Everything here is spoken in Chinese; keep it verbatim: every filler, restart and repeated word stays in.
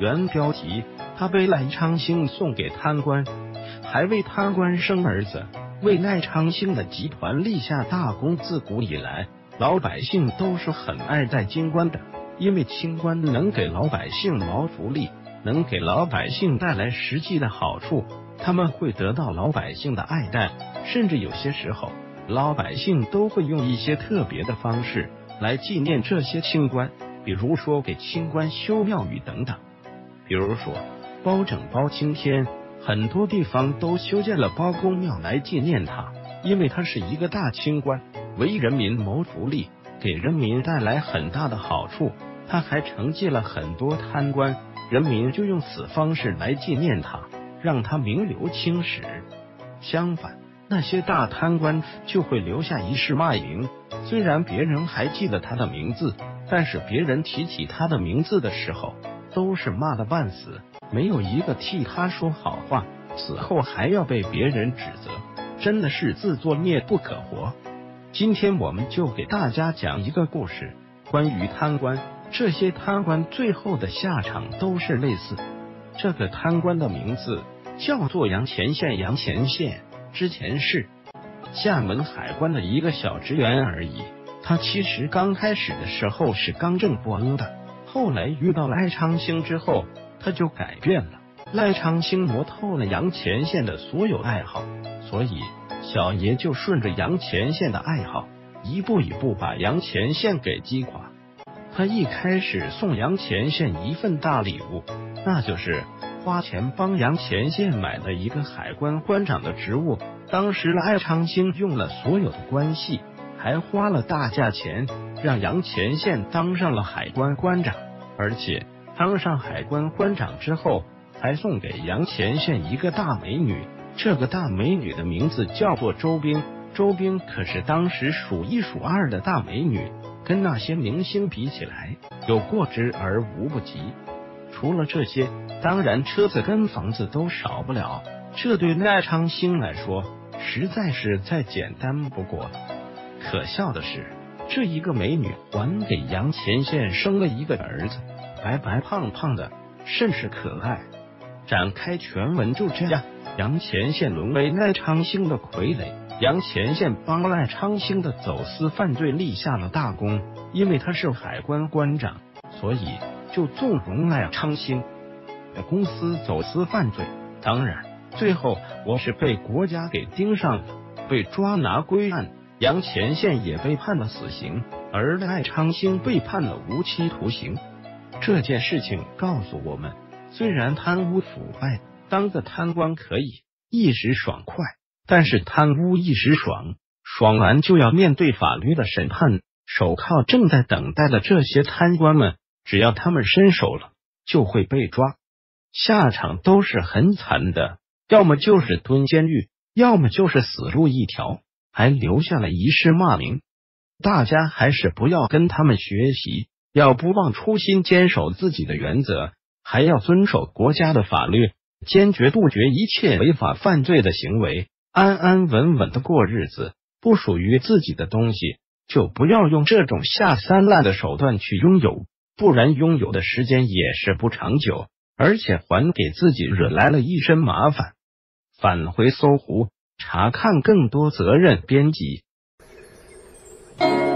原标题：他被赖昌星送给贪官，还为贪官生儿子，为赖昌星的集团立下大功。自古以来，老百姓都是很爱戴清官的，因为清官能给老百姓谋福利，能给老百姓带来实际的好处，他们会得到老百姓的爱戴，甚至有些时候，老百姓都会用一些特别的方式来纪念这些清官，比如说给清官修庙宇等等。比如说包拯、包青天，很多地方都修建了包公庙来纪念他，因为他是一个大清官，为人民谋福利，给人民带来很大的好处。他还惩戒了很多贪官，人民就用此方式来纪念他，让他名留青史。相反，那些大贪官就会留下一世骂名，虽然别人还记得他的名字，但是别人提起他的名字的时候，都是骂得半死，没有一个替他说好话，死后还要被别人指责，真的是自作孽不可活。今天我们就给大家讲一个故事，关于贪官，这些贪官最后的下场都是类似。这个贪官的名字叫做杨前线，杨前线之前是厦门海关的一个小职员而已，他其实刚开始的时候是刚正不阿的，后来遇到赖昌星之后，他就改变了。赖昌星摸透了杨前线的所有爱好，所以小爷就顺着杨前线的爱好，一步一步把杨前线给击垮。他一开始送杨前线一份大礼物，那就是花钱帮杨前线买了一个海关关长的职务。当时赖昌星用了所有的关系，还花了大价钱让杨前线当上了海关关长，而且当上海关关长之后，还送给杨前线一个大美女。这个大美女的名字叫做周冰，周冰可是当时数一数二的大美女，跟那些明星比起来，有过之而无不及。除了这些，当然车子跟房子都少不了，这对赖昌星来说实在是再简单不过了。可笑的是，这一个美女还给杨前线生了一个儿子，白白胖胖的，甚是可爱。展开全文就这样，杨前线沦为赖昌星的傀儡。杨前线帮赖昌星的走私犯罪立下了大功，因为他是海关关长，所以就纵容赖昌星的公司走私犯罪。当然，最后我是被国家给盯上了，被抓拿归案。杨前线也被判了死刑，而赖昌星被判了无期徒刑。这件事情告诉我们，虽然贪污腐败，当个贪官可以一时爽快，但是贪污一时爽，爽完就要面对法律的审判。手铐正在等待的这些贪官们，只要他们伸手了，就会被抓，下场都是很惨的，要么就是蹲监狱，要么就是死路一条，还留下了一世骂名。大家还是不要跟他们学习，要不忘初心，坚守自己的原则，还要遵守国家的法律，坚决杜绝一切违法犯罪的行为，安安稳稳的过日子。不属于自己的东西，就不要用这种下三滥的手段去拥有，不然拥有的时间也是不长久，而且还给自己惹来了一身麻烦。返回搜狐，查看更多责任编辑。